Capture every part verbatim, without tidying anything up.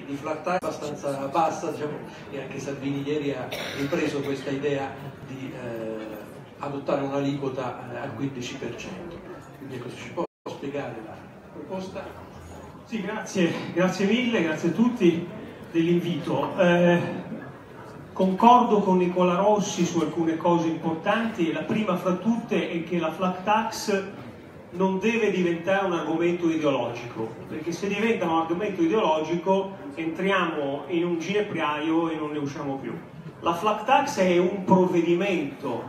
di flat tax abbastanza bassa, diciamo, e anche Salvini ieri ha ripreso questa idea di eh, adottare un'aliquota eh, al quindici per cento. Quindi ecco, se ci può spiegare la proposta. Sì, grazie, grazie mille, grazie a tutti dell'invito. Eh, concordo con Nicola Rossi su alcune cose importanti. La prima fra tutte è che la flat tax non deve diventare un argomento ideologico, perché se diventa un argomento ideologico entriamo in un ginepraio e non ne usciamo più. La flat tax è un provvedimento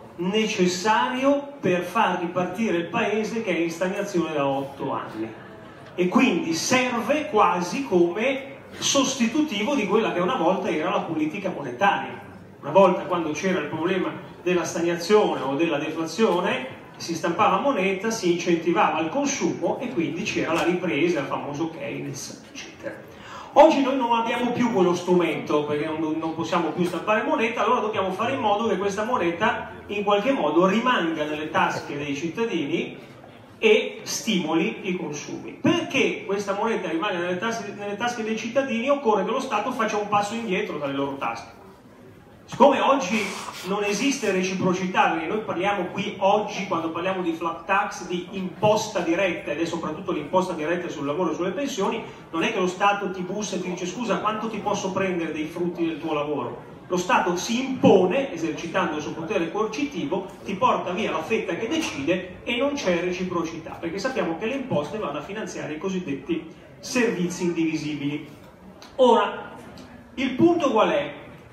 necessario per far ripartire il paese che è in stagnazione da otto anni e quindi serve quasi come sostitutivo di quella che una volta era la politica monetaria. Una volta, quando c'era il problema della stagnazione o della deflazione, si stampava moneta, si incentivava il consumo e quindi c'era la ripresa, il famoso Keynes, eccetera. Oggi noi non abbiamo più quello strumento perché non, non possiamo più stampare moneta, allora dobbiamo fare in modo che questa moneta in qualche modo rimanga nelle tasche dei cittadini e stimoli i consumi. Perché questa moneta rimanga nelle tasche, nelle tasche dei cittadini? Occorre che lo Stato faccia un passo indietro dalle loro tasche. Siccome oggi non esiste reciprocità, perché noi parliamo qui oggi, quando parliamo di flat tax, di imposta diretta, ed è soprattutto l'imposta diretta sul lavoro e sulle pensioni, non è che lo Stato ti bussa e ti dice scusa, quanto ti posso prendere dei frutti del tuo lavoro? Lo Stato si impone, esercitando il suo potere coercitivo, ti porta via la fetta che decide e non c'è reciprocità, perché sappiamo che le imposte vanno a finanziare i cosiddetti servizi indivisibili. Ora, il punto qual è?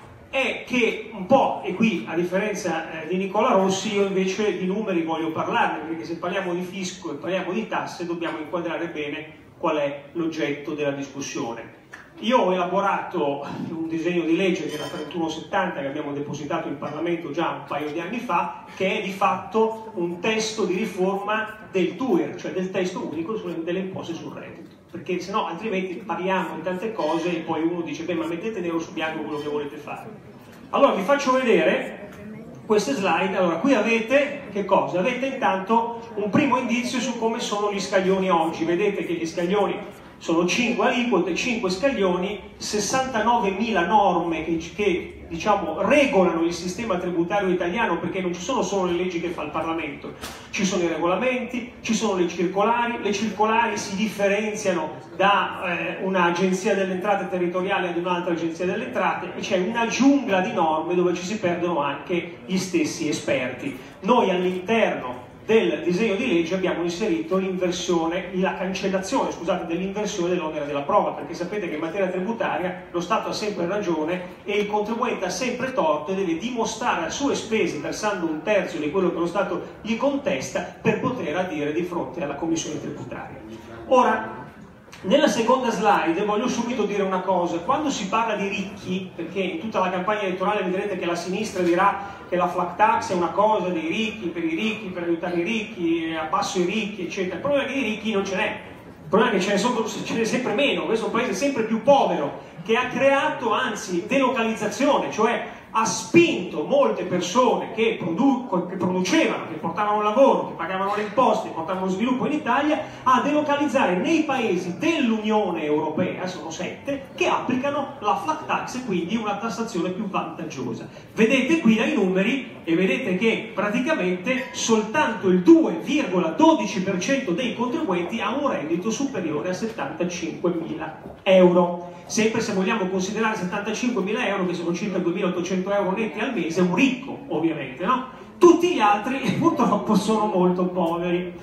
È che un po', e qui a differenza eh, di Nicola Rossi, io invece di numeri voglio parlarne, perché se parliamo di fisco e parliamo di tasse dobbiamo inquadrare bene qual è l'oggetto della discussione. Io ho elaborato un disegno di legge che era trentuno settanta, che abbiamo depositato in Parlamento già un paio di anni fa, che è di fatto un testo di riforma del T U I R, cioè del testo unico delle imposte sul reddito. Perché se no altrimenti parliamo di tante cose e poi uno dice beh ma mettete nero su bianco quello che volete fare. Allora vi faccio vedere queste slide. Allora qui avete che cosa? Avete intanto un primo indizio su come sono gli scaglioni oggi. Vedete che gli scaglioni sono cinque aliquote, cinque scaglioni, sessantanovemila norme che, che diciamo, regolano il sistema tributario italiano, perché non ci sono solo le leggi che fa il Parlamento, ci sono i regolamenti, ci sono le circolari, le circolari si differenziano da eh, un'agenzia delle entrate territoriale ad un'altra agenzia delle entrate e c'è una giungla di norme dove ci si perdono anche gli stessi esperti. Noi all'interno del disegno di legge abbiamo inserito l'inversione, la cancellazione, scusate, dell'inversione dell'onere della prova, perché sapete che in materia tributaria lo Stato ha sempre ragione e il contribuente ha sempre torto e deve dimostrare a sue spese, versando un terzo di quello che lo Stato gli contesta, per poter adire di fronte alla commissione tributaria. Ora, nella seconda slide voglio subito dire una cosa: quando si parla di ricchi, perché in tutta la campagna elettorale vedrete che la sinistra dirà che la flat tax è una cosa dei ricchi, per i ricchi, per aiutare i ricchi, abbasso i ricchi, eccetera. Il problema è che di ricchi non ce n'è, il problema è che ce n'è sempre meno. Questo è un paese sempre più povero, che ha creato anzi delocalizzazione, cioè ha spinto molte persone che, produ che producevano, che portavano lavoro, che pagavano le imposte, che portavano sviluppo in Italia, a delocalizzare nei paesi dell'Unione Europea, sono sette, che applicano la flat tax e quindi una tassazione più vantaggiosa. Vedete qui dai numeri e vedete che praticamente soltanto il due virgola dodici per cento dei contribuenti ha un reddito superiore a settantacinquemila euro. Sempre se vogliamo considerare settantacinquemila euro, che sono circa duemilaottocento euro netti al mese, un ricco ovviamente, no? Tutti gli altri purtroppo sono molto poveri.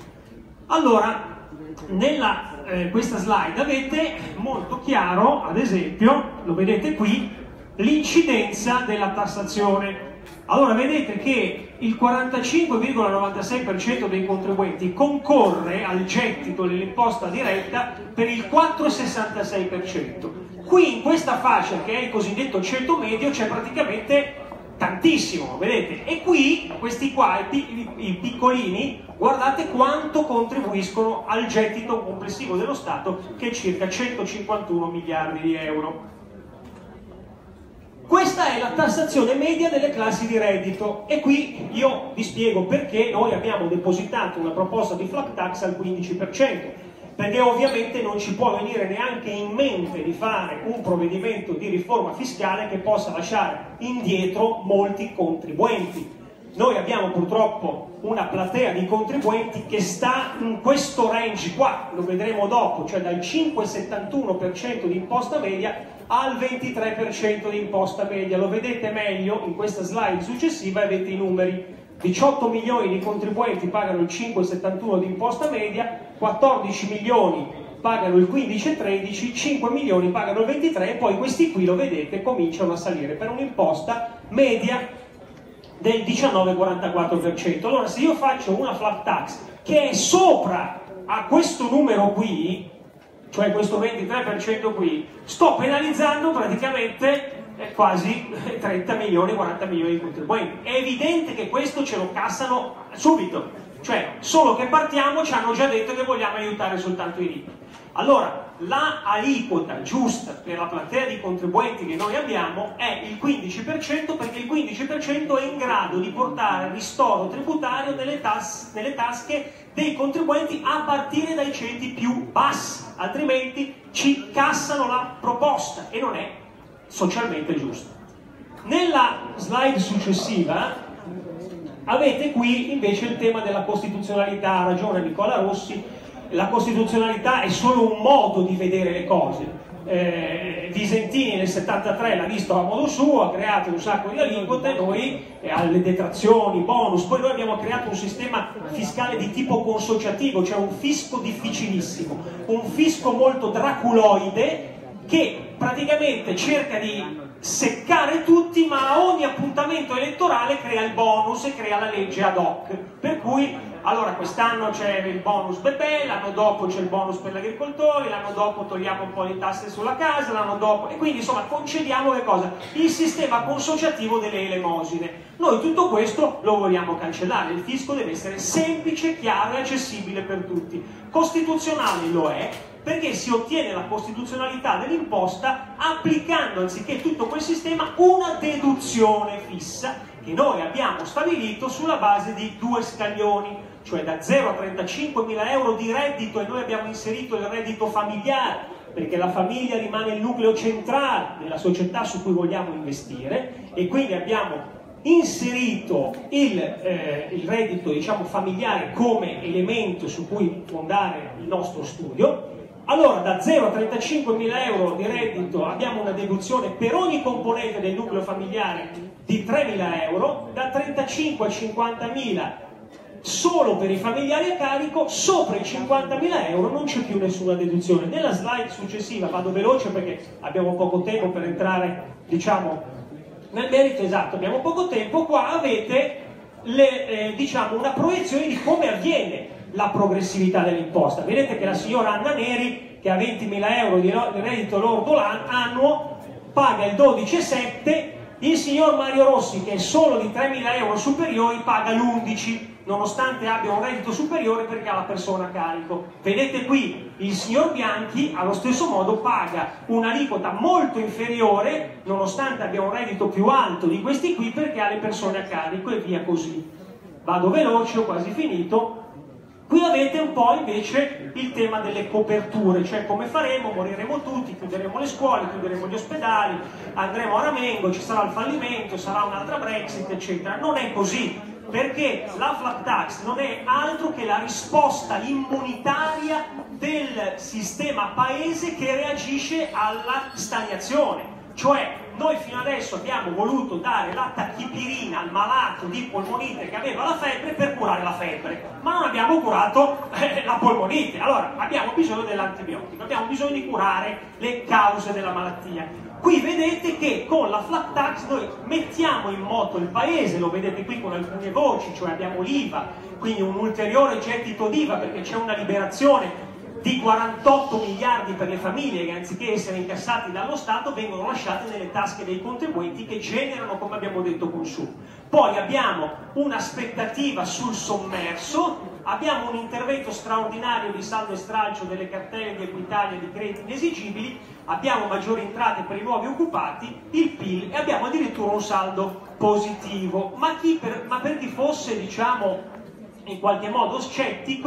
Allora, nella eh, questa slide avete molto chiaro, ad esempio, lo vedete qui, l'incidenza della tassazione. Allora vedete che il quarantacinque virgola novantasei per cento dei contribuenti concorre al gettito dell'imposta diretta per il quattro virgola sessantasei per cento. Qui in questa fascia, che è il cosiddetto ceto medio, c'è praticamente tantissimo, vedete? E qui, questi qua, i, i piccolini, guardate quanto contribuiscono al gettito complessivo dello Stato, che è circa centocinquantuno miliardi di euro. Questa è la tassazione media delle classi di reddito e qui io vi spiego perché noi abbiamo depositato una proposta di flat tax al quindici per cento. perché ovviamente non ci può venire neanche in mente di fare un provvedimento di riforma fiscale che possa lasciare indietro molti contribuenti. Noi abbiamo purtroppo una platea di contribuenti che sta in questo range qua, lo vedremo dopo, cioè dal cinque virgola settantuno per cento di imposta media al ventitré per cento di imposta media. Lo vedete meglio in questa slide successiva e avete i numeri. diciotto milioni di contribuenti pagano il cinque virgola settantuno di imposta media, quattordici milioni pagano il quindici virgola tredici, cinque milioni pagano il ventitré e poi questi qui, lo vedete, cominciano a salire per un'imposta media del diciannove virgola quarantaquattro per cento. Allora, se io faccio una flat tax che è sopra a questo numero qui, cioè questo ventitré per cento qui, sto penalizzando praticamente eh, quasi trenta milioni, quaranta milioni di contribuenti. È evidente che questo ce lo cassano subito, cioè solo che partiamo ci hanno già detto che vogliamo aiutare soltanto i ricchi. Allora, la aliquota giusta per la platea di contribuenti che noi abbiamo è il quindici per cento, perché il quindici per cento è in grado di portare ristoro tributario nelle, tas nelle tasche dei contribuenti a partire dai ceti più bassi, altrimenti ci cassano la proposta e non è socialmente giusto. Nella slide successiva avete qui invece il tema della costituzionalità. Ha ragione Nicola Rossi, la costituzionalità è solo un modo di vedere le cose. eh, Visentini nel settantatré l'ha visto a modo suo, ha creato un sacco di aliquote, noi eh, alle detrazioni, bonus, poi noi abbiamo creato un sistema fiscale di tipo consociativo, cioè un fisco difficilissimo, un fisco molto draculoide che praticamente cerca di seccare tutti, ma a ogni appuntamento elettorale crea il bonus e crea la legge ad hoc, per cui allora quest'anno c'è il bonus bebè, l'anno dopo c'è il bonus per gli agricoltori, l'anno dopo togliamo un po' le tasse sulla casa, l'anno dopo, e quindi insomma concediamo che cosa? Il sistema consociativo delle elemosine. Noi tutto questo lo vogliamo cancellare, il fisco deve essere semplice, chiaro e accessibile per tutti. Costituzionale lo è, perché si ottiene la costituzionalità dell'imposta applicando, anziché tutto quel sistema, una deduzione fissa che noi abbiamo stabilito sulla base di due scaglioni, cioè da zero a trentacinquemila euro di reddito, e noi abbiamo inserito il reddito familiare, perché la famiglia rimane il nucleo centrale della società su cui vogliamo investire, e quindi abbiamo inserito il, eh, il reddito, diciamo, familiare come elemento su cui fondare il nostro studio. Allora, da zero a trentacinquemila euro di reddito abbiamo una deduzione per ogni componente del nucleo familiare di tremila euro, da trentacinque a cinquantamila solo per i familiari a carico, sopra i cinquantamila euro non c'è più nessuna deduzione. Nella slide successiva, vado veloce perché abbiamo poco tempo per entrare, diciamo, nel merito, esatto, abbiamo poco tempo, qua avete le, eh, diciamo, una proiezione di come avviene la progressività dell'imposta. Vedete che la signora Anna Neri, che ha ventimila euro di reddito lordo annuo, paga il dodici virgola sette, il signor Mario Rossi, che è solo di tremila euro superiori, paga l'undici, nonostante abbia un reddito superiore perché ha la persona a carico. Vedete qui, il signor Bianchi allo stesso modo paga un'aliquota molto inferiore, nonostante abbia un reddito più alto di questi qui, perché ha le persone a carico, e via così. Vado veloce, ho quasi finito. Qui avete un po' invece il tema delle coperture, cioè come faremo, moriremo tutti, chiuderemo le scuole, chiuderemo gli ospedali, andremo a ramengo, ci sarà il fallimento, sarà un'altra Brexit, eccetera. Non è così, perché la flat tax non è altro che la risposta immunitaria del sistema paese che reagisce alla stagnazione. Cioè, noi fino adesso abbiamo voluto dare la tachipirina al malato di polmonite che aveva la febbre per curare la febbre, ma non abbiamo curato eh, la polmonite. Allora abbiamo bisogno dell'antibiotico, abbiamo bisogno di curare le cause della malattia. Qui vedete che con la flat tax noi mettiamo in moto il paese, lo vedete qui con alcune voci, cioè abbiamo l'I V A, quindi un ulteriore gettito d'I V A, perché c'è una liberazione di quarantotto miliardi per le famiglie che, anziché essere incassati dallo Stato, vengono lasciati nelle tasche dei contribuenti, che generano, come abbiamo detto, consumo. Poi abbiamo un'aspettativa sul sommerso, abbiamo un intervento straordinario di saldo e stralcio delle cartelle di Equitalia e di crediti inesigibili, abbiamo maggiori entrate per i nuovi occupati, il P I L, e abbiamo addirittura un saldo positivo. Ma, chi per, ma per chi fosse, diciamo, in qualche modo scettico,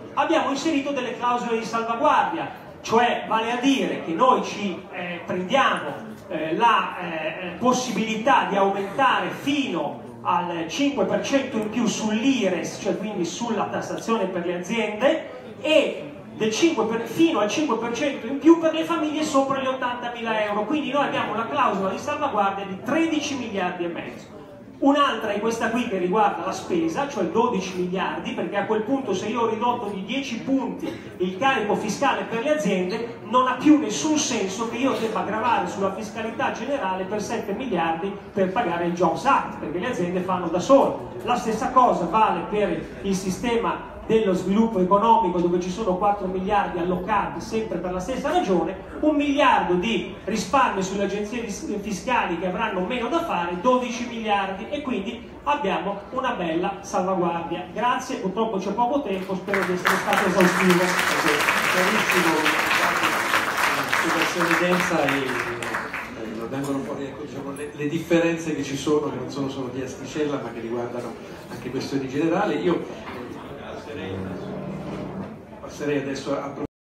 abbiamo inserito delle clausole di salvaguardia, cioè vale a dire che noi ci eh, prendiamo eh, la eh, possibilità di aumentare fino al cinque per cento in più sull'I R E S, cioè quindi sulla tassazione per le aziende, e del cinque per, fino al cinque per cento in più per le famiglie sopra gli ottantamila euro. Quindi noi abbiamo una clausola di salvaguardia di tredici miliardi e mezzo. Un'altra è questa qui che riguarda la spesa, cioè dodici miliardi, perché a quel punto se io ho ridotto di dieci punti il carico fiscale per le aziende, non ha più nessun senso che io debba gravare sulla fiscalità generale per sette miliardi per pagare il Jobs Act, perché le aziende fanno da sole. La stessa cosa vale per il sistema dello sviluppo economico, dove ci sono quattro miliardi allocati sempre per la stessa ragione, un miliardo di risparmio sulle agenzie fiscali che avranno meno da fare, dodici miliardi, e quindi abbiamo una bella salvaguardia. Grazie, purtroppo c'è poco tempo, spero di essere stato esaustivo. Chiarissimo, spiegazione densa e eh, vengono fuori, ecco, diciamo, le, le differenze che ci sono, che non sono solo di asticella ma che riguardano anche questioni generali. Io passerei adesso a